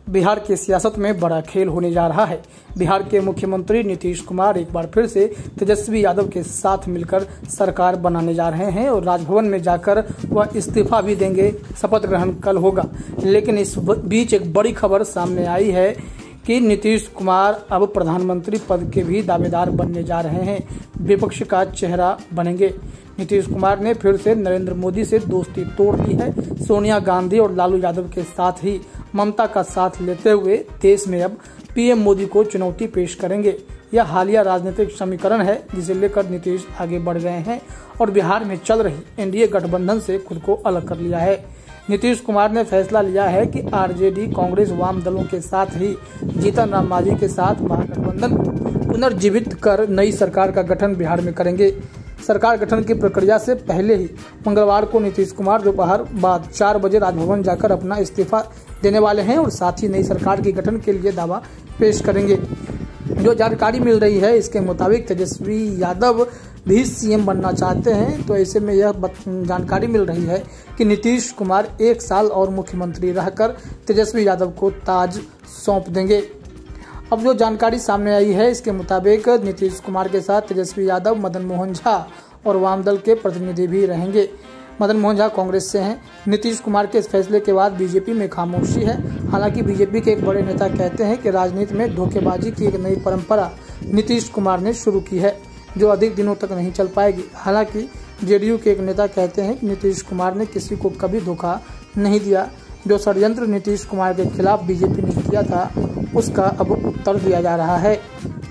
बिहार की सियासत में बड़ा खेल होने जा रहा है। बिहार के मुख्यमंत्री नीतीश कुमार एक बार फिर से तेजस्वी यादव के साथ मिलकर सरकार बनाने जा रहे हैं और राजभवन में जाकर वह इस्तीफा भी देंगे। शपथ ग्रहण कल होगा, लेकिन इस बीच एक बड़ी खबर सामने आई है कि नीतीश कुमार अब प्रधानमंत्री पद के भी दावेदार बनने जा रहे हैं, विपक्ष का चेहरा बनेंगे। नीतीश कुमार ने फिर से नरेंद्र मोदी से दोस्ती तोड़ ली है। सोनिया गांधी और लालू यादव के साथ ही ममता का साथ लेते हुए देश में अब पीएम मोदी को चुनौती पेश करेंगे। यह हालिया राजनीतिक समीकरण है जिसे लेकर नीतीश आगे बढ़ गए हैं और बिहार में चल रही एनडीए गठबंधन से खुद को अलग कर लिया है। नीतीश कुमार ने फैसला लिया है कि आरजेडी, कांग्रेस, वाम दलों के साथ ही जीतन राम मांझी के साथ महागठबंधन पुनर्जीवित कर नई सरकार का गठन बिहार में करेंगे। सरकार गठन की प्रक्रिया से पहले ही मंगलवार को नीतीश कुमार दोपहर बाद 4 बजे राजभवन जाकर अपना इस्तीफा देने वाले हैं और साथ ही नई सरकार के गठन के लिए दावा पेश करेंगे। जो जानकारी मिल रही है इसके मुताबिक तेजस्वी यादव भी सीएम बनना चाहते हैं, तो ऐसे में यह जानकारी मिल रही है कि नीतीश कुमार 1 साल और मुख्यमंत्री रहकर तेजस्वी यादव को ताज सौंप देंगे। अब जो जानकारी सामने आई है इसके मुताबिक नीतीश कुमार के साथ तेजस्वी यादव, मदन मोहन झा और वाम दल के प्रतिनिधि भी रहेंगे। मदन मोहन झा कांग्रेस से हैं। नीतीश कुमार के इस फैसले के बाद बीजेपी में खामोशी है। हालांकि बीजेपी के एक बड़े नेता कहते हैं कि राजनीति में धोखेबाजी की एक नई परंपरा नीतीश कुमार ने शुरू की है, जो अधिक दिनों तक नहीं चल पाएगी। हालांकि जेडीयू के एक नेता कहते हैं कि नीतीश कुमार ने किसी को कभी धोखा नहीं दिया। जो षड्यंत्र नीतीश कुमार के खिलाफ बीजेपी ने किया था उसका अब उत्तर दिया जा रहा है।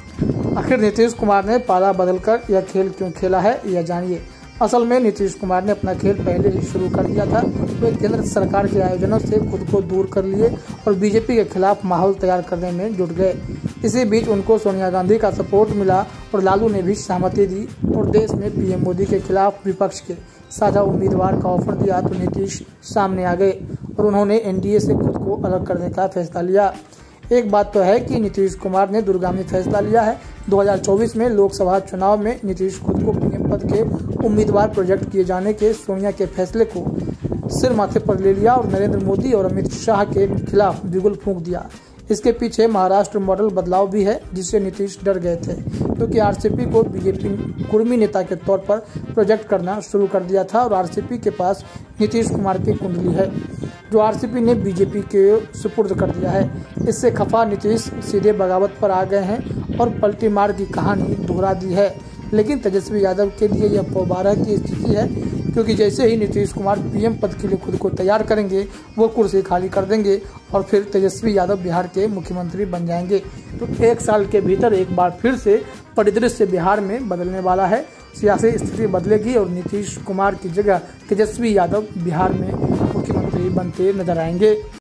आखिर नीतीश कुमार ने पाला बदलकर यह खेल क्यों खेला है, यह जानिए। असल में नीतीश कुमार ने अपना खेल पहले ही शुरू कर दिया था। वे केंद्र सरकार के आयोजनों से खुद को दूर कर लिए और बीजेपी के खिलाफ माहौल तैयार करने में जुट गए। इसी बीच उनको सोनिया गांधी का सपोर्ट मिला और लालू ने भी सहमति दी और देश में पीएम मोदी के खिलाफ विपक्ष के साझा उम्मीदवार का ऑफर दिया तो नीतीश सामने आ गए और उन्होंने एनडीए से खुद को अलग करने का फैसला लिया। एक बात तो है कि नीतीश कुमार ने दूरगामी फैसला लिया है। 2024 में लोकसभा चुनाव में नीतीश खुद को पीएम पद के उम्मीदवार प्रोजेक्ट किए जाने के सोनिया के फैसले को सिर माथे पर ले लिया और नरेंद्र मोदी और अमित शाह के खिलाफ बिगुल फूंक दिया। इसके पीछे महाराष्ट्र मॉडल बदलाव भी है जिससे नीतीश डर गए थे, क्योंकि आरसीपी को बीजेपी कुर्मी नेता के तौर पर प्रोजेक्ट करना शुरू कर दिया था और आरसीपी के पास नीतीश कुमार की कुंडली है जो आरसीपी ने बीजेपी के सुपुर्द कर दिया है। इससे खफा नीतीश सीधे बगावत पर आ गए हैं और पलटी मार की कहानी दोहरा दी है। लेकिन तेजस्वी यादव के लिए यह पौबारा की स्थिति है, क्योंकि जैसे ही नीतीश कुमार पीएम पद के लिए खुद को तैयार करेंगे वो कुर्सी खाली कर देंगे और फिर तेजस्वी यादव बिहार के मुख्यमंत्री बन जाएंगे। तो 1 साल के भीतर एक बार फिर से परिदृश्य बिहार में बदलने वाला है। सियासी स्थिति बदलेगी और नीतीश कुमार की जगह तेजस्वी यादव बिहार में मुख्यमंत्री बनते नजर आएंगे।